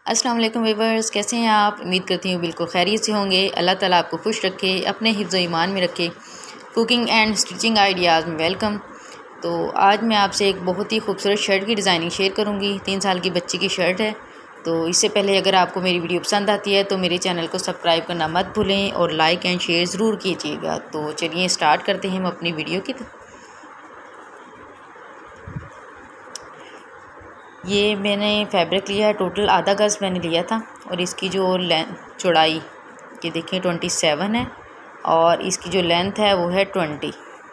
अस्सलाम वालेकुम व्यूअर्स, कैसे हैं आप। उम्मीद करती हूँ बिल्कुल खैरियत से होंगे। अल्लाह ताला आपको खुश रखे, अपने हिफ्ज़ ईमान में रखे। कुकिंग एंड स्टिचिंग आइडियाज़ में वेलकम। तो आज मैं आपसे एक बहुत ही खूबसूरत शर्ट की डिज़ाइनिंग शेयर करूँगी। 3 साल की बच्ची की शर्ट है। तो इससे पहले अगर आपको मेरी वीडियो पसंद आती है तो मेरे चैनल को सब्सक्राइब करना मत भूलें और लाइक एंड शेयर ज़रूर कीजिएगा। तो चलिए स्टार्ट करते हैं हम अपनी वीडियो की। ये मैंने फैब्रिक लिया है, टोटल आधा गज़ मैंने लिया था। और इसकी जो चौड़ाई ये देखें 27 है और इसकी जो लेंथ है वो है 20।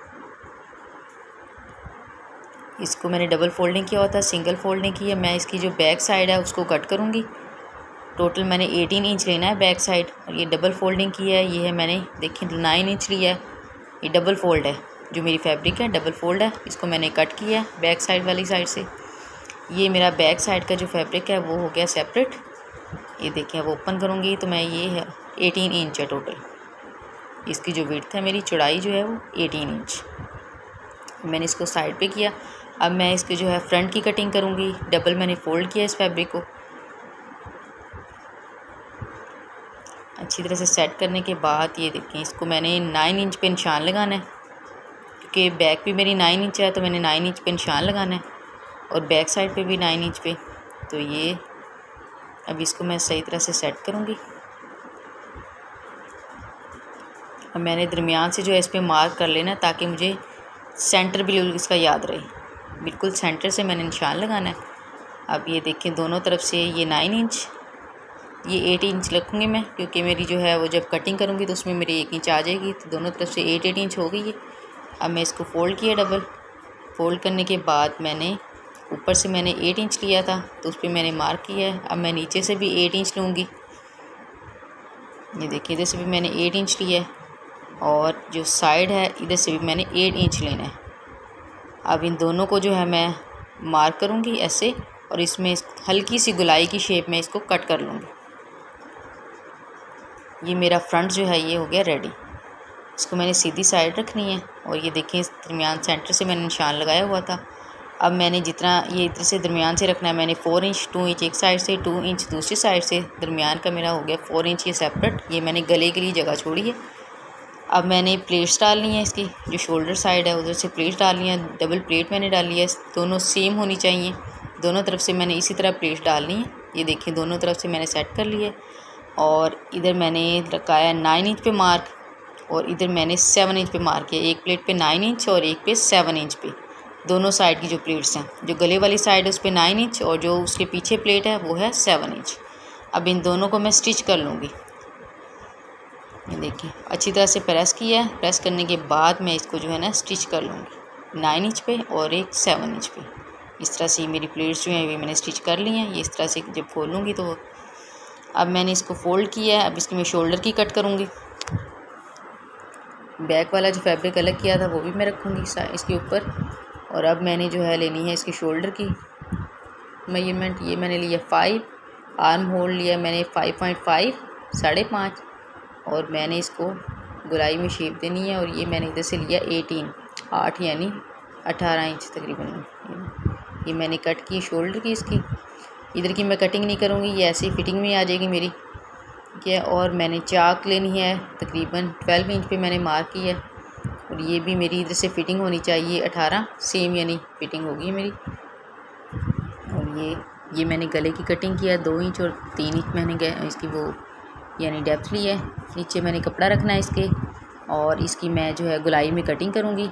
इसको मैंने डबल फोल्डिंग किया हुआ था, सिंगल फोल्डिंग की है। मैं इसकी जो बैक साइड है उसको कट करूँगी। टोटल मैंने 18 इंच लेना है बैक साइड। और ये डबल फोल्डिंग की है, ये है मैंने देखिए 9 इंच लिया है। ये डबल फोल्ड है, जो मेरी फैब्रिक है डबल फोल्ड है। इसको मैंने कट किया है बैक साइड वाली साइड से। ये मेरा बैक साइड का जो फैब्रिक है वो हो गया सेपरेट। ये देखिए अब ओपन करूँगी तो मैं ये है 18 इंच है टोटल। इसकी जो विड्थ है मेरी चौड़ाई जो है वो 18 इंच। मैंने इसको साइड पे किया। अब मैं इसके जो है फ्रंट की कटिंग करूँगी। डबल मैंने फोल्ड किया इस फैब्रिक को। अच्छी तरह से सेट करने के बाद ये देखिए इसको मैंने 9 इंच पे निशान लगाना है, क्योंकि बैक भी मेरी 9 इंच है तो मैंने 9 इंच पे निशान लगाना है और बैक साइड पे भी 9 इंच पे। तो ये अब इसको मैं सही तरह से सेट करूँगी। अब मैंने दरमियान से जो है इस पर मार्क कर लेना ताकि मुझे सेंटर बिल्कुल इसका याद रहे। बिल्कुल सेंटर से मैंने निशान लगाना है। अब ये देखें दोनों तरफ से ये 9 इंच, ये 8 इंच रखूँगी मैं, क्योंकि मेरी जो है वो जब कटिंग करूँगी तो उसमें मेरी 1 इंच आ जाएगी। तो दोनों तरफ से 8 इंच हो गई है। अब मैं इसको फ़ोल्ड किया, डबल फ़ोल्ड करने के बाद मैंने ऊपर से मैंने 8 इंच लिया था तो उस पर मैंने मार्क किया है। अब मैं नीचे से भी 8 इंच लूँगी। ये देखिए इधर से भी मैंने 8 इंच लिया है और जो साइड है इधर से भी मैंने 8 इंच लेना है। अब इन दोनों को जो है मैं मार्क करूँगी ऐसे, और इसमें हल्की सी गुलाई की शेप में इसको कट कर लूँगी। ये मेरा फ्रंट जो है ये हो गया रेडी। इसको मैंने सीधी साइड रखनी है और ये देखें इस दरमियान सेंटर से मैंने निशान लगाया हुआ था। अब मैंने जितना ये इधर से दरमियान से रखना है, मैंने 4 इंच 2 इंच एक साइड से, 2 इंच दूसरी साइड से, दरमियान का मेरा हो गया 4 इंच ये सेपरेट। ये मैंने गले के लिए जगह छोड़ी है। अब मैंने प्लेट्स डालनी है, इसकी जो शोल्डर साइड है उधर से प्लेट्स डालनी है। डबल प्लेट मैंने डाली है, दोनों सेम होनी चाहिए। दोनों तरफ से मैंने इसी तरह प्लेट्स डालनी है। ये देखिए दोनों तरफ से मैंने सेट कर लिया। और इधर मैंने लगाया 9 इंच पे मार्क और इधर मैंने 7 इंच पे मार्क किया। एक प्लेट पे 9 इंच और एक पे 7 इंच पे, दोनों साइड की जो प्लेट्स हैं, जो गले वाली साइड है उस पर 9 इंच और जो उसके पीछे प्लेट है वो है 7 इंच। अब इन दोनों को मैं स्टिच कर लूँगी। ये देखिए अच्छी तरह से प्रेस किया है। प्रेस करने के बाद मैं इसको जो है ना स्टिच कर लूँगी 9 इंच पे और एक 7 इंच पे। इस तरह से मेरी प्लेट्स जो हैं वे मैंने स्टिच कर ली हैं। ये इस तरह से जब खोलूँगी तो अब मैंने इसको फ़ोल्ड किया है। अब इसकी मैं शोल्डर की कट करूँगी। बैक वाला जो फैब्रिक अलग किया था वो भी मैं रखूँगी इसके ऊपर। और अब मैंने जो है लेनी है इसकी शोल्डर की मेजरमेंट। ये मैंने लिया 5, आर्म होल लिया मैंने 5.5 5.5 और मैंने इसको गुलाई में शेप देनी है। और ये मैंने इधर से लिया 8 यानी 18 इंच तकरीबन। ये मैंने कट की शोल्डर की इसकी। इधर की मैं कटिंग नहीं करूँगी, ये ऐसे ही फिटिंग में आ जाएगी मेरी, ठीक है। और मैंने चाक लेनी है तकरीबन 12 इंच पे मैंने मार्क की है। और ये भी मेरी इधर से फिटिंग होनी चाहिए 18 सेम, यानी फिटिंग होगी मेरी। और ये मैंने गले की कटिंग किया 2 इंच और 3 इंच मैंने इसकी वो यानी डेप्थ ली है। नीचे मैंने कपड़ा रखना है इसके और इसकी मैं जो है गुलाई में कटिंग करूँगी।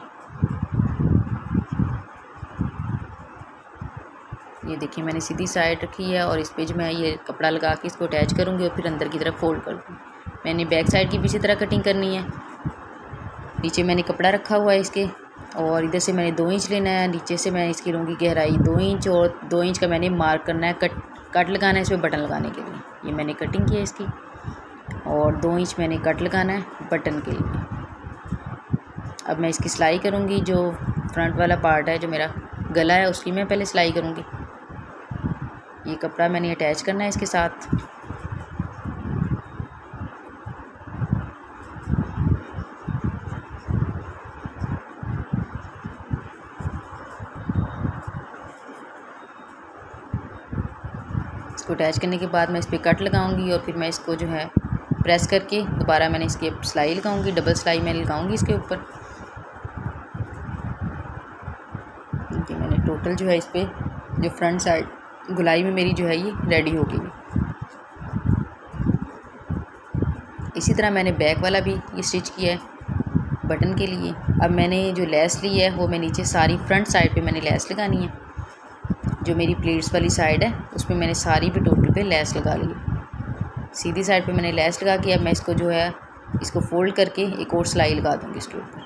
ये देखिए मैंने सीधी साइड रखी है और इस पे जो मैं ये कपड़ा लगा के इसको अटैच करूँगी और फिर अंदर की तरफ फोल्ड कर दूँगी। मैंने बैक साइड की भी इसी तरह कटिंग करनी है। नीचे मैंने कपड़ा रखा हुआ है इसके और इधर से मैंने 2 इंच लेना है। नीचे से मैं इसकी लूँगी गहराई 2 इंच और 2 इंच का मैंने मार्क करना है, कट लगाना है इसमें बटन लगाने के लिए। ये मैंने कटिंग की है इसकी और 2 इंच मैंने कट लगाना है बटन के लिए। अब मैं इसकी सिलाई करूँगी। जो फ्रंट वाला पार्ट है जो मेरा गला है उसकी मैं पहले सिलाई करूँगी। ये कपड़ा मैंने अटैच करना है इसके साथ। इसको अटैच करने के बाद मैं इस पर कट लगाऊंगी और फिर मैं इसको जो है प्रेस करके दोबारा मैंने इसके सिलाई लगाऊंगी, डबल सिलाई मैं लगाऊंगी इसके ऊपर। क्योंकि मैंने टोटल जो है इस पर जो फ्रंट साइड गुलाई में मेरी जो है ये रेडी हो गई। इसी तरह मैंने बैक वाला भी ये स्टिच किया है बटन के लिए। अब मैंने जो लेस ली है वो मैं नीचे सारी फ्रंट साइड पे मैंने लेस लगानी है। जो मेरी प्लेट्स वाली साइड है उस पर मैंने सारी पे टोटल पे लेस लगा ली है। सीधी साइड पे मैंने लेस लगा के अब मैं इसको जो है इसको फोल्ड करके एक और सिलाई लगा दूँगी इसके ऊपर।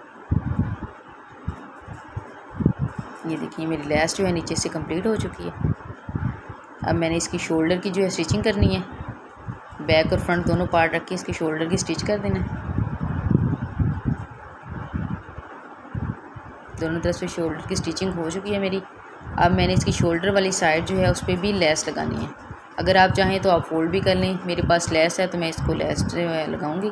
ये देखिए मेरी लेस जो है नीचे से कंप्लीट हो चुकी है। अब मैंने इसकी शोल्डर की जो है स्टिचिंग करनी है। बैक और फ्रंट दोनों पार्ट रख के इसकी शोल्डर की स्टिच कर देना है। दोनों तरफ से शोल्डर की स्टिचिंग हो चुकी है मेरी। अब मैंने इसकी शोल्डर वाली साइड जो है उस पर भी लेस लगानी है। अगर आप चाहें तो आप फोल्ड भी कर लें, मेरे पास लेस है तो मैं इसको लेस जो है लगाऊंगी।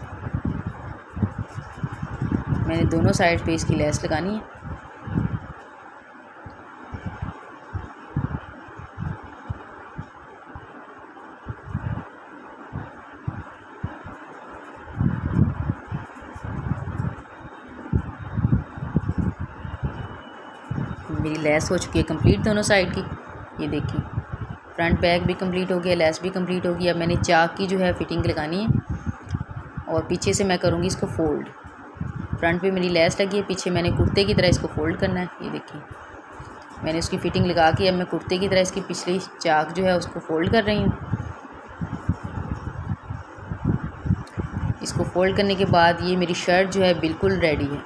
मैंने दोनों साइड पे इसकी लेस लगानी है। मेरी लेस हो चुकी है कंप्लीट दोनों साइड की। ये देखिए फ्रंट बैक भी कंप्लीट हो गया, लेस भी कंप्लीट हो गई। अब मैंने चाक की जो है फिटिंग लगानी है और पीछे से मैं करूँगी इसको फ़ोल्ड। फ्रंट पे मेरी लेस लगी है, पीछे मैंने कुर्ते की तरह इसको फ़ोल्ड करना है। ये देखिए मैंने उसकी फ़िटिंग लगा के अब मैं कुर्ते की तरह इसकी पिछली चाक जो है उसको फ़ोल्ड कर रही हूँ। इसको फ़ोल्ड करने के बाद ये मेरी शर्ट जो है बिल्कुल रेडी है।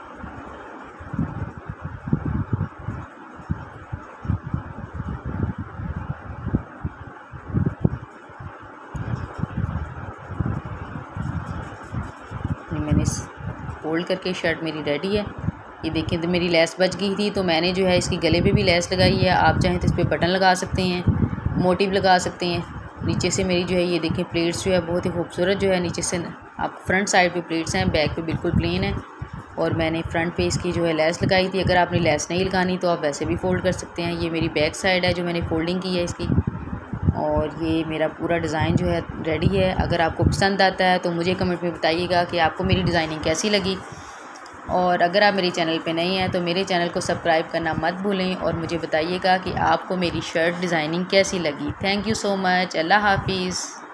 मैंने फोल्ड करके शर्ट मेरी रेडी है। ये देखिए तो मेरी लेस बच गई थी तो मैंने जो है इसकी गले पे भी लेस लगाई है। आप चाहें तो इस पर बटन लगा सकते हैं, मोटिव लगा सकते हैं। नीचे से मेरी जो है ये देखिए प्लेट्स जो है बहुत ही खूबसूरत जो है नीचे से आप फ्रंट साइड पे प्लेट्स हैं, बैक पे बिल्कुल प्लेन है। और मैंने फ्रंट पे इसकी जो है लेस लगाई थी। अगर आपने लेस नहीं लगानी तो आप वैसे भी फ़ोल्ड कर सकते हैं। ये मेरी बैक साइड है जो मैंने फ़ोल्डिंग की है इसकी। और ये मेरा पूरा डिज़ाइन जो है रेडी है। अगर आपको पसंद आता है तो मुझे कमेंट में बताइएगा कि आपको मेरी डिज़ाइनिंग कैसी लगी। और अगर आप मेरे चैनल पे नहीं हैं तो मेरे चैनल को सब्सक्राइब करना मत भूलें और मुझे बताइएगा कि आपको मेरी शर्ट डिज़ाइनिंग कैसी लगी। Thank you so much. Allah हाफिज़।